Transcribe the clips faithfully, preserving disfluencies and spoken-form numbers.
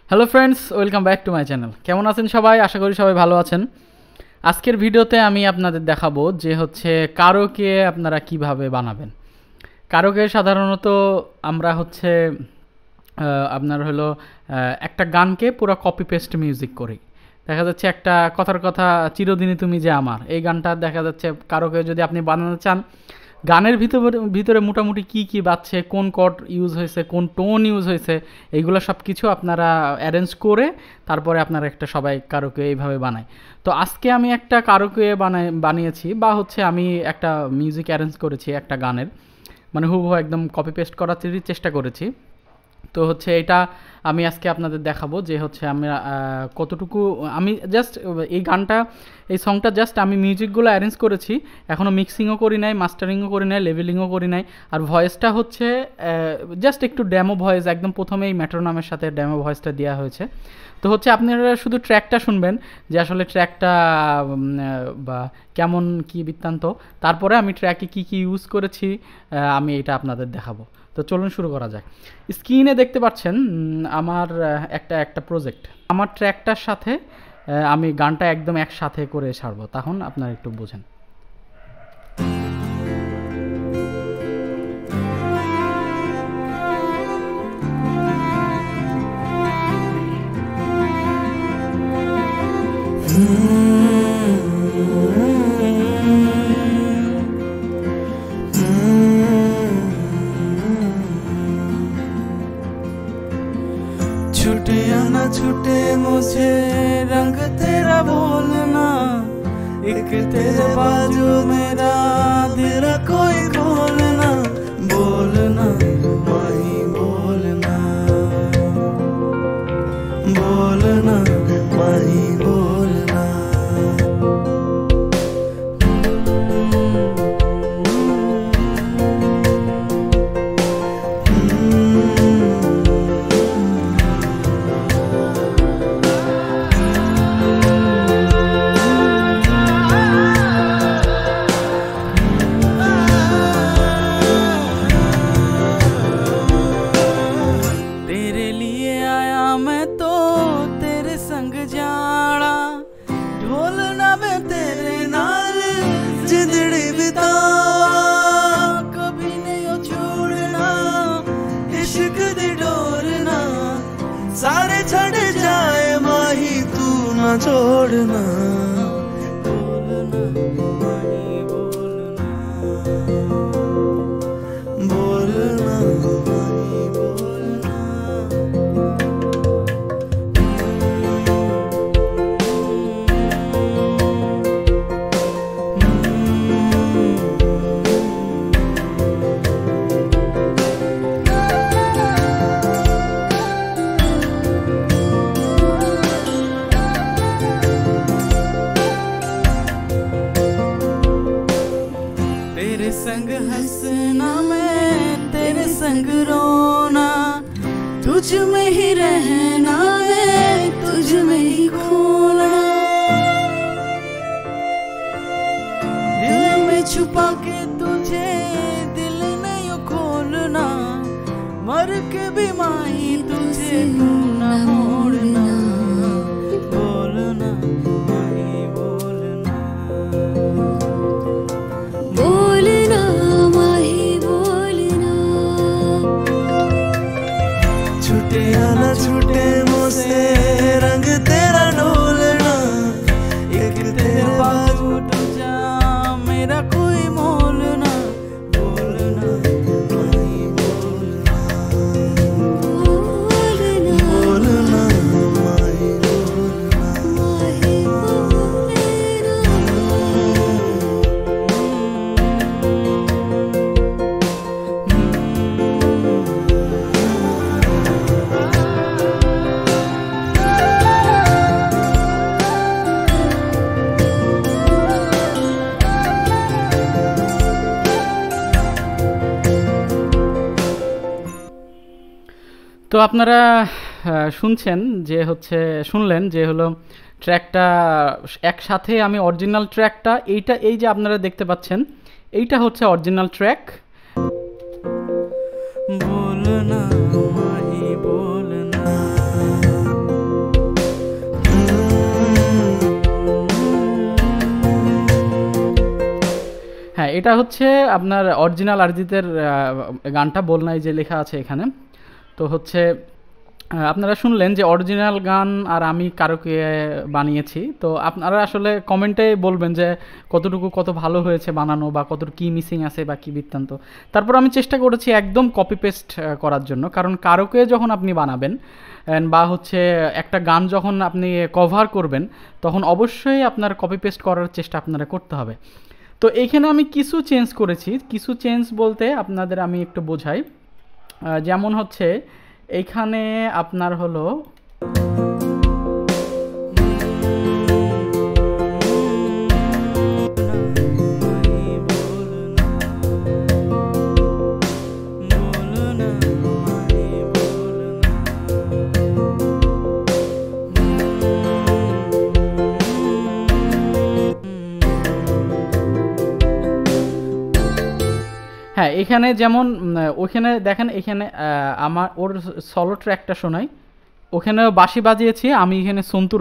Hello friends, welcome back to my channel. কেমন আছেন সবাই? আশা করি সবাই ভালো আছেন। আজকের ভিডিওতে আমি আপনাদের দেখাবো যে হচ্ছে কারোকে আপনারা কিভাবে বানাবেন। কারোকে সাধারণত আমরা হচ্ছে আপনার হলো একটা গানকে পুরো কপি পেস্ট মিউজিক করি। দেখা যাচ্ছে একটা কথার কথা চিরদিনই তুমি যে আমার, এই গানটা দেখা যাচ্ছে কারোকে যদি আপনি বানাতে চান, গানের ভিতরে ভিতরে মোটামুটি কী কী বাজছে, কোন কর্ড ইউজ হয়েছে, কোন টোন ইউজ হয়েছে, এইগুলো সব কিছু আপনারা অ্যারেঞ্জ করে তারপরে আপনারা একটা সবাই কারোকে এইভাবে বানায়। তো আজকে আমি একটা কারোকে বানাই বানিয়েছি বা হচ্ছে আমি একটা মিউজিক অ্যারেঞ্জ করেছি একটা গানের, মানে হুবহু একদম কপি পেস্ট করার চেষ্টা করেছি। তো হচ্ছে এটা আমি আজকে আপনাদের দেখাবো যে হচ্ছে আমি কতটুকু, আমি জাস্ট এই গানটা এই সংটা জাস্ট আমি মিউজিকগুলো অ্যারেঞ্জ করেছি, এখনও মিক্সিংও করি নাই, মাস্টারিংও করি নাই, লেভেলিংও করি নাই। আর ভয়েসটা হচ্ছে জাস্ট একটু ড্যামো ভয়েস, একদম প্রথমেই মেট্রোনমের সাথে ড্যামো ভয়েসটা দেওয়া হয়েছে। তো হচ্ছে আপনারা শুধু ট্র্যাকটা শুনবেন যে আসলে ট্র্যাকটা বা কেমন কি বৃত্তান্ত, তারপরে আমি ট্র্যাকে কি কি ইউজ করেছি আমি এটা আপনাদের দেখাবো। তো চলুন শুরু করা যাক। স্ক্রিনে দেখতে পাচ্ছেন আমার একটা একটা প্রজেক্ট, আমার ট্র্যাকটার সাথে আমি গানটা একদম একসাথে করে ছাড়বো, তখন আপনারা একটু বোঝেন। छूटे आना छूटे मुझे रंग तेरा बोलना, एक तेरे बाजू मेरा दिल कोई खोलना, बोलना माही बोलना, बोलना माही बोलना। सारे छड़ जाए माही तू ना छोड़ना, बोलना माही बोलना, बोलना माही बोलना। तेरे संग हंसना मैं तेरे संग रोना, तुझ में ही रहना है तुझ में ही खोना, दिल में छुपा के तुझे दिल ने यू खोलना, मर के भी माही तुझे यूं न मोड़ना, बोलना माही बोलना, बोलना माही बोलना। छूटे आना छूटे मुझसे रंग तेरा ढोलना, एक तेरा बाजू तुझा मेरा कोई मोलना, बोलना माही बोलना, बोलना बोलना माही बोलना, माही তো আপনারা শুনছেন যে হচ্ছে শুনলেন যে হলো ট্র্যাকটা একসাথে আমি অরিজিনাল ট্র্যাকটা এইটা এই যে আপনারা দেখতে পাচ্ছেন এইটা হচ্ছে অরিজিনাল ট্র্যাক। बोलना माही बोलना। এটা হচ্ছে আপনার অরিজিনাল অরিজিতের গানটা বলনাই যে লেখা আছে এখানে। তো হচ্ছে আপনারা শুনলেন যে অরিজিনাল গান আর আমি কারোকে বানিয়েছি। তো আপনারা আসলে কমেন্টে বলবেন যে কতটুকু কত ভালো হয়েছে বানানো বা কতটুকু কী মিসিং আছে বা কী বৃত্তান্ত। তারপর আমি চেষ্টা করেছি একদম কপি পেস্ট করার জন্য, কারণ কারোকে যখন আপনি বানাবেন বা হচ্ছে একটা গান যখন আপনি কভার করবেন তখন অবশ্যই আপনার কপি পেস্ট করার চেষ্টা আপনারা করতে হবে। তো এইখানে আমি কিছু চেঞ্জ করেছি, কিছু চেঞ্জ বলতে আপনাদের আমি একটু বোঝাই। যেমন হচ্ছে এইখানে আপনার হলো হ্যাঁ, এখানে যেমন ওখানে দেখেন এখানে আমার ওর সলো ট্র্যাকটা শোনাই, ওখানে বাঁশি বাজিয়েছি, আমি এখানে সন্তুর।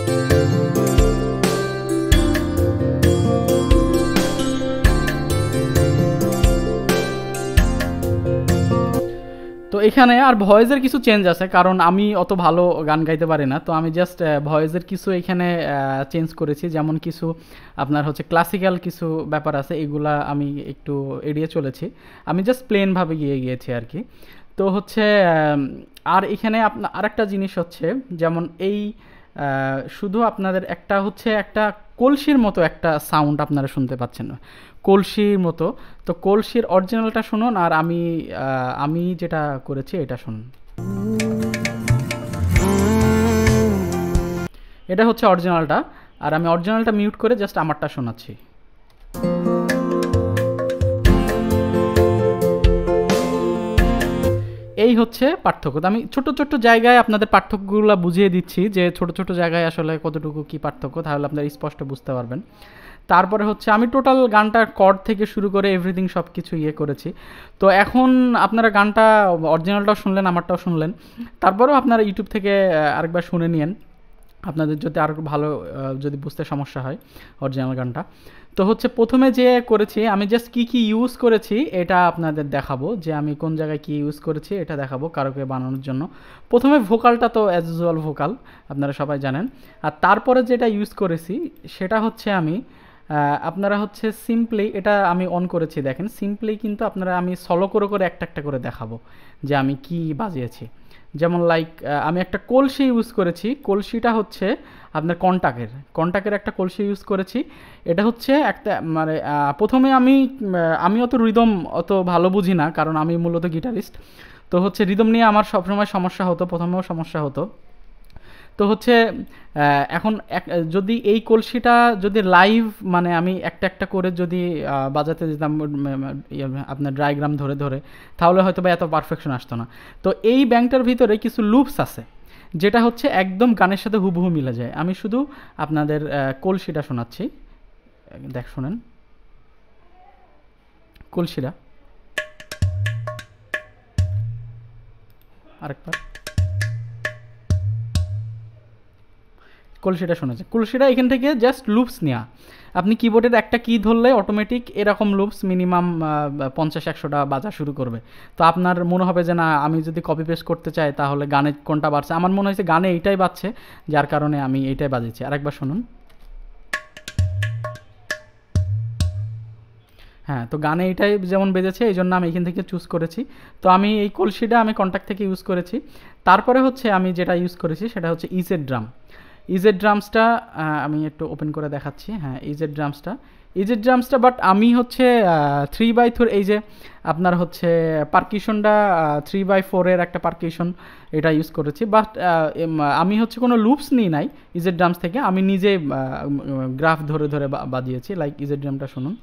তো এখানে আর ভয়েসের কিছু চেঞ্জ আছে, কারণ আমি অত ভালো গান গাইতে পারি না। তো আমি জাস্ট ভয়েসের কিছু এখানে চেঞ্জ করেছি, যেমন কিছু আপনার হচ্ছে ক্লাসিক্যাল কিছু ব্যাপার আছে, এগুলা আমি একটু এড়িয়ে চলেছি, আমি জাস্ট প্লেনভাবে গিয়ে গিয়েছি আর কি। তো হচ্ছে আর এখানে আপনার আরেকটা জিনিস হচ্ছে, যেমন এই শুধু আপনাদের একটা হচ্ছে একটা কলসির মতো একটা সাউন্ড আপনারা শুনতে পাচ্ছেন, কলসির মতো। তো কলসির অরিজিনালটা শুনুন, আর আমি আমি যেটা করেছি এটা শুনুন। এটা হচ্ছে অরিজিনালটা, আর আমি অরিজিনালটা মিউট করে জাস্ট আমারটা শোনাচ্ছি। এই হচ্ছে পার্থক্য। তো আমি ছোট ছোট জায়গায় আপনাদের পার্থক্যগুলো বুঝিয়ে দিচ্ছি, যে ছোট ছোট জায়গায় আসলে কতটুকু কি পার্থক্য, তাহলে আপনারা স্পষ্ট বুঝতে পারবেন। তারপরে হচ্ছে আমি টোটাল গানটার কর্ড থেকে শুরু করে এভরিথিং সব কিছু ইয়ে করেছি। তো এখন আপনারা গানটা অরিজিনালটাও শুনলেন, আমারটাও শুনলেন, তারপরেও আপনারা ইউটিউব থেকে আরেকবার শুনে নিন, আপনাদের যদি আরও ভালো যদি বুঝতে সমস্যা হয় অরিজিনাল গানটা। তো হচ্ছে প্রথমে যে করেছি আমি জাস্ট কী কী ইউজ করেছি এটা আপনাদের দেখাবো, যে আমি কোন জায়গায় কী ইউজ করেছি এটা দেখাবো কারোকে বানানোর জন্য। প্রথমে ভোকালটা তো অ্যাজ ইউজুয়াল ভোকাল আপনারা সবাই জানেন, আর তারপরে যেটা ইউজ করেছি সেটা হচ্ছে আমি আপনারা হচ্ছে সিম্পলি এটা আমি অন করেছি, দেখেন সিম্পলি কিন্তু আপনারা আমি সলো করে করে একটা একটা করে দেখাবো যে আমি কি বাজিয়েছি। যেমন লাইক আমি একটা কলসি ইউজ করেছি, কলসিটা হচ্ছে আপনার কন্টাকের কন্টাকের একটা কলসি ইউজ করেছি। এটা হচ্ছে একটা মানে প্রথমে আমি আমি অত রিদম অত ভালো বুঝি না, কারণ আমি মূলত গিটারিস্ট। তো হচ্ছে রিদম নিয়ে আমার সবসময় সমস্যা হতো, প্রথমেও সমস্যা হতো। তো হচ্ছে এখন এক যদি এই কলসিটা যদি লাইভ মানে আমি একটা একটা করে যদি বাজাতে যেতাম আপনার ডায়াগ্রাম ধরে ধরে, তাহলে হয়তো বা এত পারফেকশন আসতো না। তো এই ব্যাংকটার ভিতরে কিছু লুপস আছে যেটা হচ্ছে একদম গানের সাথে হুবহু মিলে যায়। আমি শুধু আপনাদের কলসিটা শোনাচ্ছি, দেখ শোনেন কলসিটা আরেকবার, কলসিটা শোনাচ্ছে। কলসিটা এখান থেকে জাস্ট লুপস নেওয়া, আপনি কিবোর্ডের একটা কি ধরলে অটোমেটিক এরকম লুপস মিনিমাম পঞ্চাশ একশোটা বাজা শুরু করবে। তো আপনার মনে হবে যে না আমি যদি কপি পেস্ট করতে চাই তাহলে গানে কোনটা বাজছে, আমার মনে হয়েছে গানে এইটাই বাজছে, যার কারণে আমি এইটাই বাজিয়েছি। আরেকবার শুনুন। হ্যাঁ, তো গানে এইটাই যেমন বেজেছে এই জন্য আমি এখান থেকে চুজ করেছি। তো আমি এই কলসিটা আমি কন্ট্যাক্ট থেকে ইউজ করেছি। তারপরে হচ্ছে আমি যেটা ইউজ করেছি সেটা হচ্ছে ইজেড ড্রাম। ইজেড ড্রামসটা আমি একটু ওপেন করে দেখাচ্ছি। হ্যাঁ, ইজেড ড্রামসটা ইজেড ড্রামসটা বাট আমি হচ্ছে থ্রি বাই ফোর এই যে আপনার হচ্ছে পারকিউশনটা থ্রি বাই ফোরের একটা পারকিউশন এটা ইউজ করেছি। বাট আমি হচ্ছে কোনো লুপস নিই নাই ইজেড ড্রামস থেকে, আমি নিজে গ্রাফ ধরে ধরে বাজিয়েছি। লাইক ইজেড ড্রামটা শুনুন।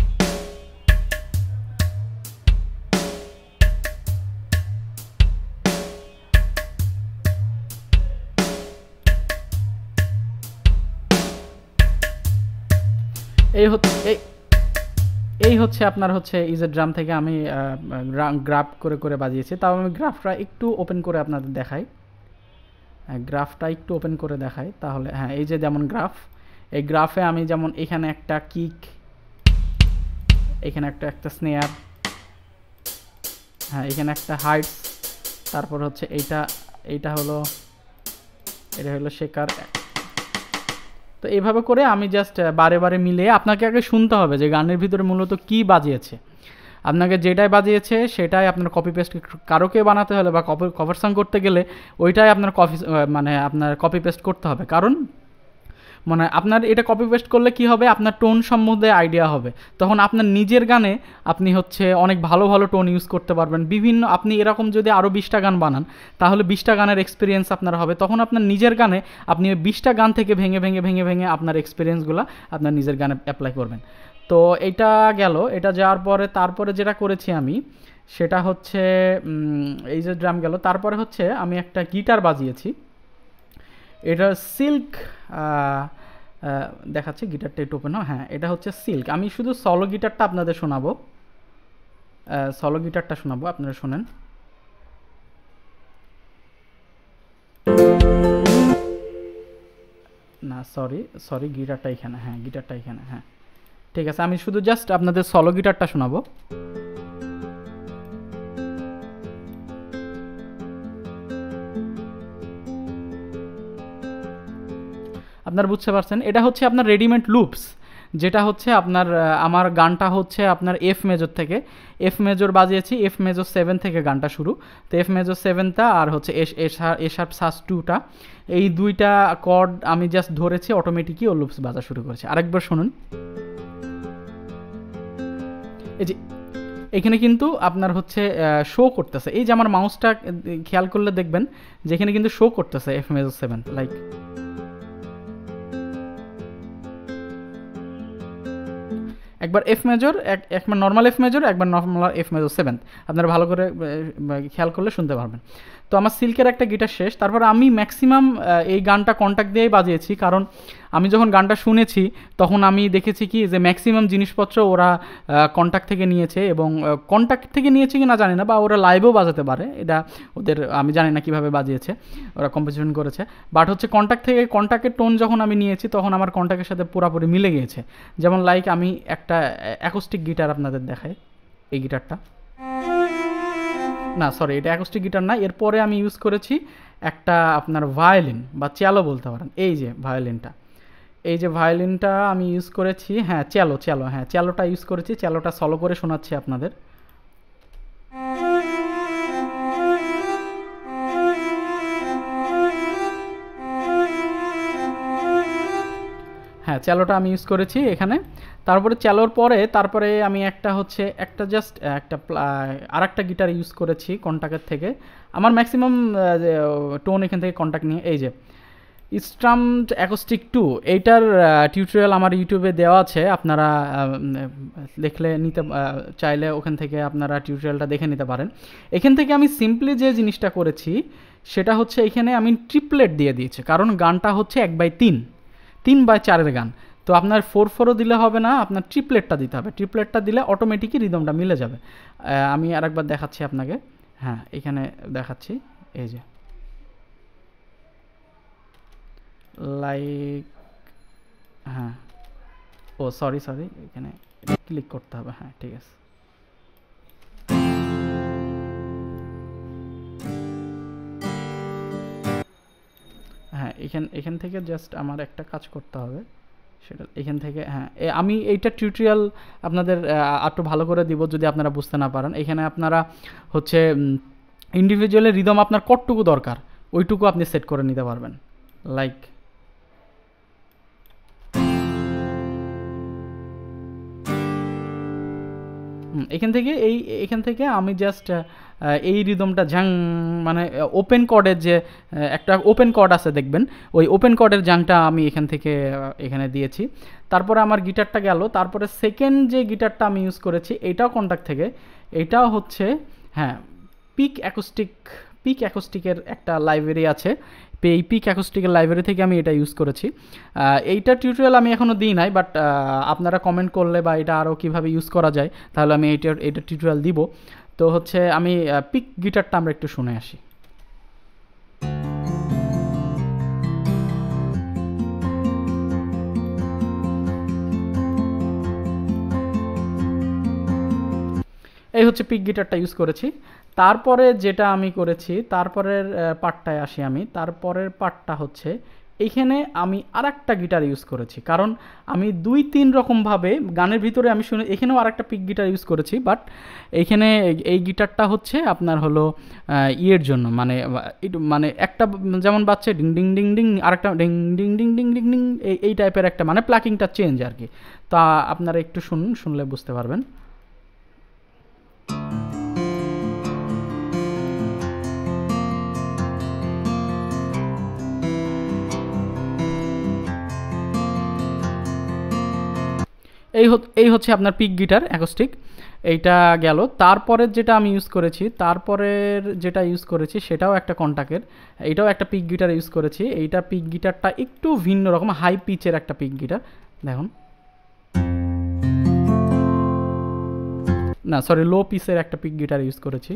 এই হচ্ছে এই এই হচ্ছে আপনার হচ্ছে ইজেড ড্রাম থেকে আমি গ্রাফ করে করে বাজিয়েছি। তাও আমি গ্রাফটা একটু ওপেন করে আপনাদের দেখাই, গ্রাফটা একটু ওপেন করে দেখাই তাহলে। হ্যাঁ, এই যে যেমন গ্রাফ, এই গ্রাফে আমি যেমন এখানে একটা কিক এখানে একটা একটা স্নেয়ার, হ্যাঁ এখানে একটা হাইটস, তারপর হচ্ছে এইটা এইটা হলো এটা হলো শেকার। তো এইভাবে করে আমি জাস্ট বারে বারে মিলিয়ে, আপনাকে আগে শুনতে হবে যে গানের ভিতরে মূলত কি বাজিয়েছে, আপনাকে যেটাই বাজিয়েছে সেটাই আপনার কপি পেস্ট কারোকে বানাতে হলে বা কপি কভার সং করতে গেলে ওইটাই আপনার কপি মানে আপনার কপি পেস্ট করতে হবে। কারণ মানে আপনার এটা কপি পেস্ট করলে কি হবে, আপনার টোন সম্বন্ধে আইডিয়া হবে, তখন আপনার নিজের গানে আপনি হচ্ছে অনেক ভালো ভালো টোন ইউজ করতে পারবেন। বিভিন্ন আপনি এরকম যদি আরও বিশটা গান বানান তাহলে বিশটা গানের এক্সপিরিয়েন্স আপনার হবে, তখন আপনার নিজের গানে আপনি বিশটা গান থেকে ভেঙে ভেঙে ভেঙে ভেঙে আপনার এক্সপিরিয়েন্সগুলো আপনার নিজের গানে অ্যাপ্লাই করবেন। তো এটা গেল, এটা যাওয়ার পরে তারপরে যেটা করেছি আমি সেটা হচ্ছে এই যে ড্রাম গেল, তারপরে হচ্ছে আমি একটা গিটার বাজিয়েছি, এটা সিল্ক দেখাচ্ছি, গিটারটা একটু ওপেন হয়, হ্যাঁ এটা হচ্ছে সিল্ক। আমি শুধু সলো গিটারটা আপনাদের শোনাবো, সলো গিটারটা শোনাবো, আপনারা শোনেন। না সরি সরি গিটারটা এখানে, হ্যাঁ গিটারটা এখানে, হ্যাঁ ঠিক আছে, আমি শুধু জাস্ট আপনাদের সলো গিটারটা শোনাবো। আপনারা বুঝতে পারছেন, এটা হচ্ছে আপনার রেডিমেড লুপস, যেটা হচ্ছে আপনার আমার গানটা হচ্ছে আপনার এফ মেজর থেকে, এফ মেজর বাজিয়েছি, এফ মেজর সেভেন থেকে গানটা শুরু, তো এফ মেজর সেভেনটা আর হচ্ছে এস এশার্প সাস টুটা, এই দুইটা কর্ড আমি জাস্ট ধরেছি, অটোমেটিকই ও লুপস বাজা শুরু করেছে। আরেকবার শুনুন, এই যে এখানে কিন্তু আপনার হচ্ছে শো করতেছে, এই যে আমার মাউসটা খেয়াল করলে দেখবেন যেখানে কিন্তু শো করতেছে এফ মেজর সেভেন, লাইক একবার এফ মেজর, একবার নর্মাল এফ মেজর, একবার নর্মাল এফ মেজর সেভেন্থ, আপনারা ভালো করে খেয়াল করলে শুনতে পারবেন। তো আমার সিল্কের একটা গিটার শেষ, তারপর আমি ম্যাক্সিমাম এই গানটা কন্ট্যাক্ট দিয়েই বাজিয়েছি, কারণ আমি যখন গানটা শুনেছি তখন আমি দেখেছি কি যে ম্যাক্সিমাম জিনিসপত্র ওরা কন্ট্যাক্ট থেকে নিয়েছে, এবং কন্ট্যাক্ট থেকে নিয়েছে কি না জানি না, বা ওরা লাইভেও বাজাতে পারে, এটা ওদের আমি জানি না কীভাবে বাজিয়েছে, ওরা কম্পোজিশন করেছে, বাট হচ্ছে কন্ট্যাক্ট থেকে কন্ট্যাক্টের টোন যখন আমি নিয়েছি তখন আমার কন্ট্যাক্টের সাথে পুরোপুরি মিলে গিয়েছে। যেমন লাইক আমি একটা অ্যাকোস্টিক গিটার আপনাদের দেখাই, এই গিটারটা, না সরি এটা অ্যাকোস্টিক গিটার না, এরপরে আমি ইউজ করেছি একটা আপনার ভায়োলিন বা চ্যালো বলতে পারেন, এই যে ভায়োলিনটা, এই যে ভায়োলিনটা আমি ইউজ করেছি, হ্যাঁ চ্যালো চ্যালো হ্যাঁ চ্যালোটা ইউজ করেছি, চ্যালোটা সলো করে শোনাচ্ছি আপনাদের। হ্যাঁ চ্যালোটা আমি ইউজ করেছি এখানে, তারপরে চ্যালোর পরে তারপরে আমি একটা হচ্ছে একটা জাস্ট একটা আর একটা গিটার ইউজ করেছি কন্ট্যাক্টের থেকে, আমার ম্যাক্সিমাম টোন এখান থেকে কন্ট্যাক্ট নিয়ে, এই যে স্ট্রাম অ্যাকোস্টিক টু, এইটার টিউটোরিয়াল আমার ইউটিউবে দেওয়া আছে, আপনারা দেখলে নিতে চাইলে ওখান থেকে আপনারা টিউটোরিয়ালটা দেখে নিতে পারেন। এখান থেকে আমি সিম্পলি যে জিনিসটা করেছি সেটা হচ্ছে এখানে আমি ট্রিপলেট দিয়ে দিয়েছি, কারণ গানটা হচ্ছে এক বাই তিন তিন বাই চারের গান, তো আপনার ফোর ফোরও দিলে হবে না, আপনার ট্রিপলেটটা দিতে হবে, ট্রিপলেটটা দিলে অটোমেটিকই রিদমটা মিলে যাবে। আমি আরেকবার দেখাচ্ছি আপনাকে, হ্যাঁ এখানে দেখাচ্ছি, এই যে লাইক, হ্যাঁ ও সরি সরি এখানে ক্লিক করতে হবে, হ্যাঁ ঠিক আছে, হ্যাঁ এখান এখান থেকে জাস্ট আমার একটা কাজ করতে হবে, সেটা এখান থেকে, হ্যাঁ আমি এইটা টিউটোরিয়াল আপনাদের একটু ভালো করে দিব যদি আপনারা বুঝতে না পারেন। এখানে আপনারা হচ্ছে ইন্ডিভিজুয়ালি রিদম আপনার কতটুকু দরকার ওইটুকু আপনি সেট করে নিতে পারবেন, লাইক এখান থেকে এই এখান থেকে আমি জাস্ট এই রিদমটা ঝাং মানে ওপেন কর্ডের যে একটা ওপেন কর্ড আছে দেখবেন, ওই ওপেন কর্ডের জাংটা আমি এখান থেকে এখানে দিয়েছি। তারপরে আমার গিটারটা গেল, তারপরে সেকেন্ড যে গিটারটা আমি ইউজ করেছি এটাও কন্ট্যাক্ট থেকে, এটাও হচ্ছে হ্যাঁ পিক অ্যাকোস্টিক, পিক অ্যাকোস্টিকের একটা লাইব্রেরি আছে, এই পিক অ্যাকোস্টিকের লাইব্রেরি থেকে আমি এটা ইউজ করেছি। এইটা টিউটোরিয়াল আমি এখনও দিই নাই, বাট আপনারা কমেন্ট করলে বা এটা আরও কীভাবে ইউজ করা যায় তাহলে আমি এইটা এটা টিউটোরিয়াল দিব। তো হচ্ছে আমি পিক গিটারটা আমরা একটু শুনে আসি। এই হচ্ছে পিক গিটারটা ইউজ করেছি। তারপরে যেটা আমি করেছি, তারপরের পার্টটায় আসি আমি। তারপরের পার্টটা হচ্ছে এইখানে আমি আর একটা গিটার ইউজ করেছি, কারণ আমি দুই তিন রকমভাবে গানের ভিতরে আমি শুনে এখানেও আর একটা পিক গিটার ইউজ করেছি, বাট এইখানে এই গিটারটা হচ্ছে আপনার হলো ইয়ের জন্য, মানে মানে একটা যেমন বাজছে ডিং ডিং ডিং ডিং, আরেকটা ডিং ডিং ডিং ডিং ডিং ডিং, এই এই টাইপের একটা মানে প্লাকিংটা চেঞ্জ আর কি। তা আপনারা একটু শুনুন, শুনলে বুঝতে পারবেন। এই এই হচ্ছে আপনার পিক গিটার অ্যাকোস্টিক, এইটা গেল। তারপরের যেটা আমি ইউজ করেছি, তারপরের যেটা ইউজ করেছি সেটাও একটা কন্টাকের, এইটাও একটা পিক গিটার ইউজ করেছি। এইটা পিক গিটারটা একটু ভিন্ন রকম, হাই পিচের একটা পিক গিটার, দেখুন না সরি লো পিচের একটা পিক গিটার ইউজ করেছি।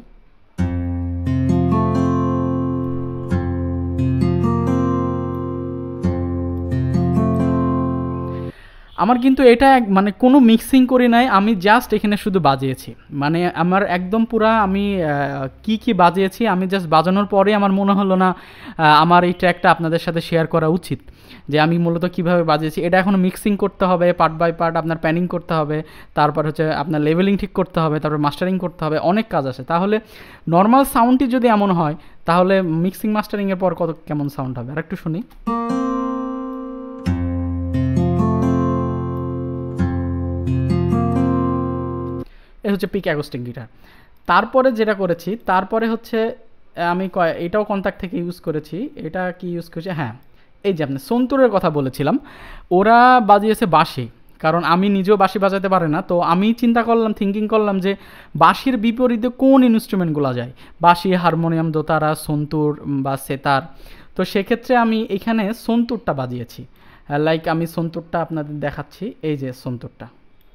আমার কিন্তু এটা মানে কোনো মিক্সিং করি নাই, আমি জাস্ট এখানে শুধু বাজিয়েছি, মানে আমার একদম পুরা আমি কি কি বাজিয়েছি আমি জাস্ট বাজানোর পরে আমার মনে হলো না আমার এই ট্র্যাকটা আপনাদের সাথে শেয়ার করা উচিত, যে আমি মূলত কিভাবে বাজিয়েছি। এটা এখন মিক্সিং করতে হবে, পার্ট বাই পার্ট আপনার প্যানিং করতে হবে, তারপর হচ্ছে আপনার লেভেলিং ঠিক করতে হবে, তারপর মাস্টারিং করতে হবে, অনেক কাজ আছে। তাহলে নর্মাল সাউন্ডটি যদি এমন হয় তাহলে মিক্সিং মাস্টারিংয়ের পর কত কেমন সাউন্ড হবে, আর একটু শুনি। এ হচ্ছে পিক অ্যাকোস্টিক গিটার। তারপরে যেটা করেছি, তারপরে হচ্ছে আমি এটাও কন্ট্যাক্ট থেকে ইউজ করেছি। এটা কি ইউজ করেছি, হ্যাঁ এই যে আপনি সন্তুরের কথা বলেছিলাম, ওরা বাজিয়েছে বাঁশি, কারণ আমি নিজেও বাঁশি বাজাতে পারি না। তো আমি চিন্তা করলাম, থিঙ্কিং করলাম যে বাঁশির বিপরীতে কোন ইনস্ট্রুমেন্টগুলো যায়, বাঁশি, হারমোনিয়াম, দোতারা, সন্তুর বা সেতার। তো সেক্ষেত্রে আমি এখানে সন্তুরটা বাজিয়েছি। লাইক আমি সন্তুরটা আপনাদের দেখাচ্ছি, এই যে সন্তুরটা।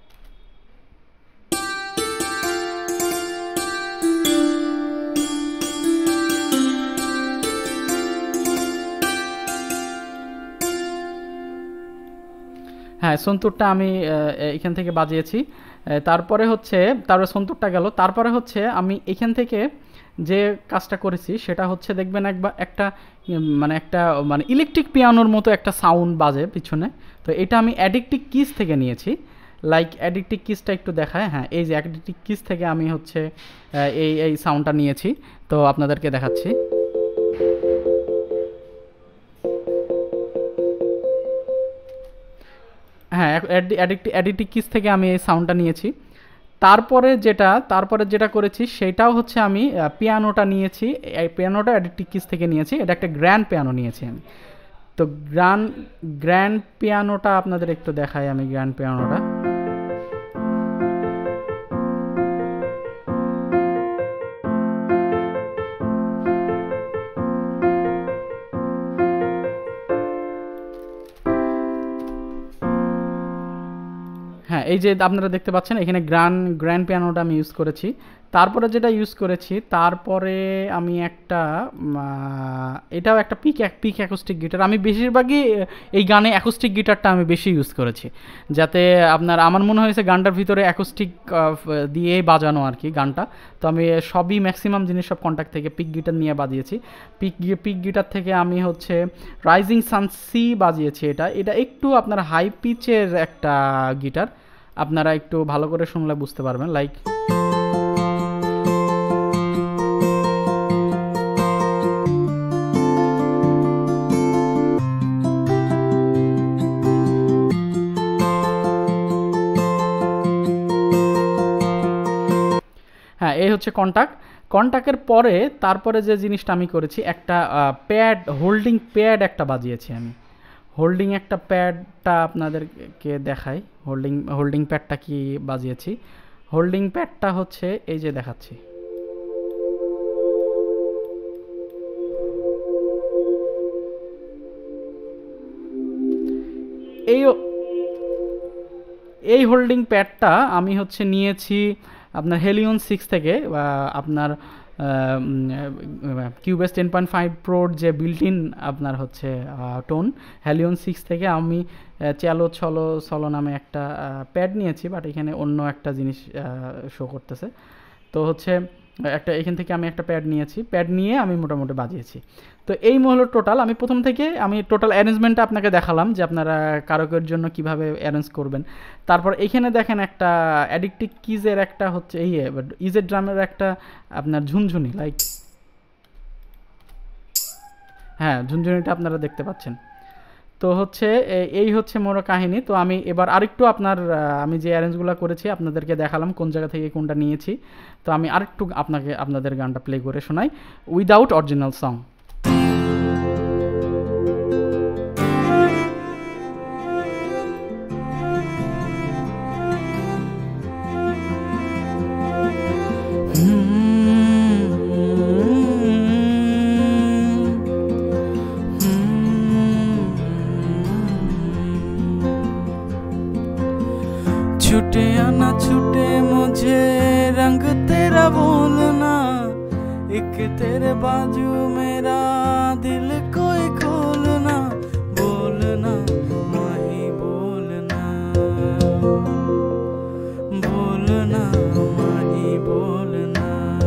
হ্যাঁ সন্তুরটা আমি এখান থেকে বাজিয়েছি। তারপরে হচ্ছে তারপরে সন্তুরটা গেল। তারপরে হচ্ছে আমি এখান থেকে যে কাজটা করেছি সেটা হচ্ছে দেখবেন একবার একটা মানে একটা মানে ইলেকট্রিক পিয়ানোর মতো একটা সাউন্ড বাজে পিছনে। তো এটা আমি অ্যাডিকটিভ কিস থেকে নিয়েছি। লাইক অ্যাডিকটিভ কিসটা একটু দেখায়, হ্যাঁ এই যে অ্যাডিকটিভ কিস থেকে আমি হচ্ছে এই এই সাউন্ডটা নিয়েছি, তো আপনাদেরকে দেখাচ্ছি। হ্যাঁ অ্যাডিকটিভ কিস থেকে আমি এই সাউন্ডটা নিয়েছি। তারপরে যেটা তারপরে যেটা করেছি সেটাও হচ্ছে আমি পিয়ানোটা নিয়েছি, এই পিয়ানোটা অ্যাডিকটিভ কিস থেকে নিয়েছি। এটা একটা গ্র্যান্ড পিয়ানো নিয়েছি আমি। তো গ্র্যান্ড গ্র্যান্ড পিয়ানোটা আপনাদের একটু দেখাই আমি। গ্র্যান্ড পিয়ানোটা হ্যাঁ এই যে আপনারা দেখতে পাচ্ছেন এখানে গ্র্যান্ড গ্র্যান্ড পিয়ানোটা আমি ইউজ করেছি। তারপরে যেটা ইউজ করেছি, তারপরে আমি একটা এটাও একটা পিক পিক অ্যাকোস্টিক গিটার। আমি বেশিরভাগই এই গানে অ্যাকোস্টিক গিটারটা আমি বেশি ইউজ করেছি, যাতে আপনার আমার মনে হয়েছে গানটার ভিতরে অ্যাকোস্টিক দিয়েই বাজানো আর কি গানটা। তো আমি সবই ম্যাক্সিমাম জিনিস সব কন্ট্যাক্ট থেকে পিক গিটার নিয়ে বাজিয়েছি। পিক পিক গিটার থেকে আমি হচ্ছে রাইজিং সান সি বাজিয়েছি। এটা এটা একটু আপনার হাই পিচের একটা গিটার, আপনারা একটু ভালো করে শুনলে বুঝতে পারবেন। লাইক হ্যাঁ এই হচ্ছে কন্টাক্ট। কন্টাক্টের পরে তারপরে যে জিনিসটা আমি করেছি, একটা প্যাড হোল্ডিং প্যাড একটা বাজিয়েছি আমি। হোল্ডিং একটা প্যাডটা আপনাদেরকে দেখাই, হোল্ডিং হোল্ডিং প্যাডটা কি বাজিয়েছি। হোল্ডিং প্যাডটা হচ্ছে এই যে দেখাচ্ছি। এই এই হোল্ডিং প্যাডটা আমি হচ্ছে নিয়েছি আপনার হেলিয়ন সিক্স থেকে, আপনার কিউবেস টেন পয়েন্ট ফাইভ প্রোর যে বিল্ট ইন আপনার হচ্ছে টোন, হেলিয়ন সিক্স থেকে আমি চ্যালো ছলো সলো নামে একটা প্যাড নিয়েছি, বাট এখানে অন্য একটা জিনিস শো করতেছে। তো হচ্ছে একটা এখান থেকে আমি একটা প্যাড নিয়েছি, প্যাড নিয়ে আমি মোটামুটি বাজিয়েছি। তো এই হলো টোটাল। আমি প্রথম থেকে আমি টোটাল অ্যারেঞ্জমেন্টটা আপনাকে দেখালাম যে আপনারা কারকের জন্য কিভাবে অ্যারেঞ্জ করবেন। তারপর এখানে দেখেন একটা অ্যাডিকটিভ কিজের একটা হচ্ছে এই ইজের ড্রামের একটা আপনার ঝুনঝুনি, লাইক হ্যাঁ ঝুনঝুনিটা আপনারা দেখতে পাচ্ছেন। তো হচ্ছে এই হচ্ছে মোর কাহিনী। তো আমি এবার আরেকটু আপনার আমি যে অ্যারেঞ্জগুলো করেছি আপনাদেরকে দেখালাম কোন জায়গা থেকে কোনটা নিয়েছি। তো আমি আরেকটু আপনাকে আপনাদের গানটা প্লে করে শোনাই উইদাউট অরিজিনাল সং। छूटे आना छूटे मुझे रंग तेरा बोलना, एक तेरे बाजू मेरा दिल कोई खोलना, बोलना माही बोलना, बोलना माही बोलना।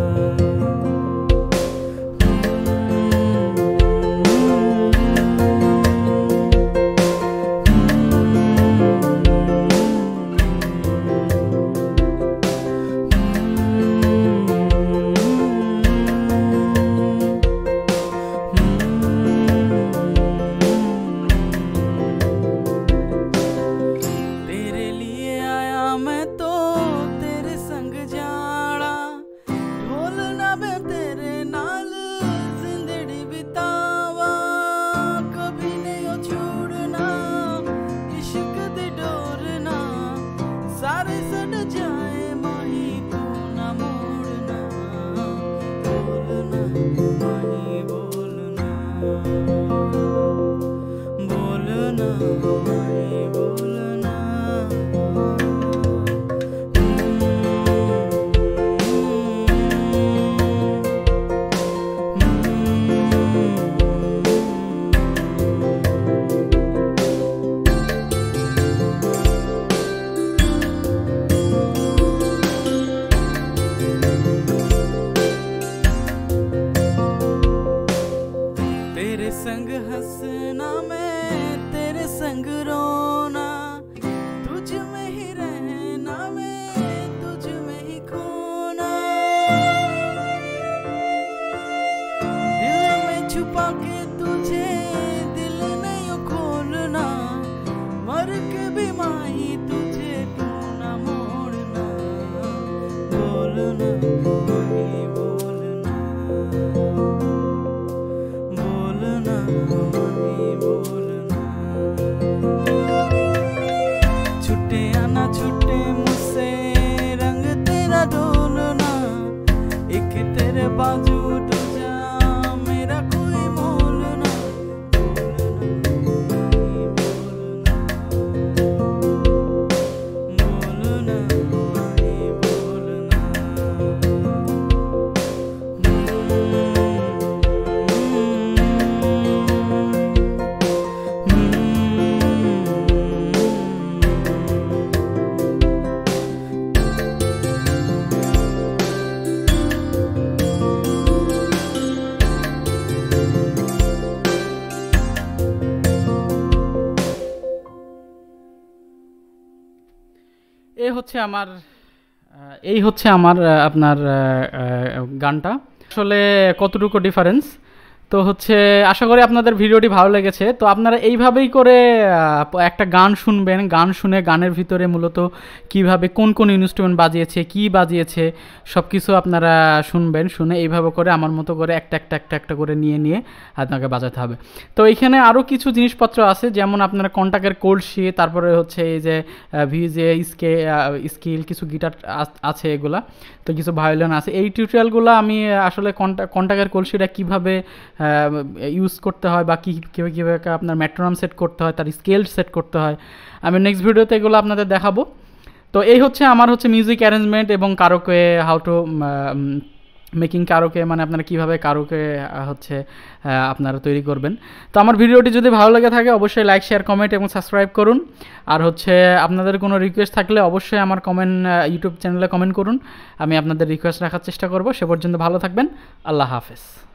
संग हंसना मैं तेरे संग रोना, तुझ में ही रहना मैं तुझ में ही खोना, दिल में छुपा के तुझे दिल नहीं खोलना, मर के भी माही तुझे तू ना मोड़ना, बोलना माही बोलना, बोलना माही बोलना। छुट्टे आना छुट्टे मुझसे रंग तेरा डोलना, एक तेरे बाजू दूजा मेरा कोई मोलना, बोलना माही बोलना, बोलना माही बोलना। এই হচ্ছে আমার এই হচ্ছে আমার আপনার গানটা আসলে কতটুকু ডিফারেন্স। তো হচ্ছে আশা করি আপনাদের ভিডিওটি ভালো লেগেছে। তো আপনারা এইভাবেই করে একটা গান শুনবেন, গান শুনে গানের ভিতরে মূলত কিভাবে কোন কোন ইনস্ট্রুমেন্ট বাজিয়েছে কি বাজিয়েছে সব কিছু আপনারা শুনবেন, শুনে এইভাবে করে আমার মতো করে একটা একটা একটা একটা করে নিয়ে নিয়ে আপনাকে বাজাতে হবে। তো এইখানে আরও কিছু জিনিসপত্র আছে, যেমন আপনারা কন্টাক্টের কলসি, তারপরে হচ্ছে এই যে ভিজে স্কে স্কিল কিছু গিটার আছে এগুলা, তো কিছু ভায়োলিন আছে। এই টিউটোরিয়ালগুলো আমি আসলে কন্টাক্টের কলসিটা কীভাবে ইউজ করতে হয় বা কী কীভাবে কীভাবে আপনার মেট্রোনম সেট করতে হয়, তার স্কেল সেট করতে হয়, আমি নেক্সট ভিডিওতে এগুলো আপনাদের দেখাবো। তো এই হচ্ছে আমার হচ্ছে মিউজিক অ্যারেঞ্জমেন্ট এবং karaoke how to making karaoke মানে আপনারা কীভাবে কারোকে হচ্ছে আপনারা তৈরি করবেন। তো আমার ভিডিওটি যদি ভালো লেগে থাকে অবশ্যই লাইক শেয়ার কমেন্ট এবং সাবস্ক্রাইব করুন। আর হচ্ছে আপনাদের কোনো রিকোয়েস্ট থাকলে অবশ্যই আমার কমেন্ট ইউটিউব চ্যানেলে কমেন্ট করুন, আমি আপনাদের রিকোয়েস্ট রাখার চেষ্টা করব। সে পর্যন্ত ভালো থাকবেন, আল্লাহ হাফেজ।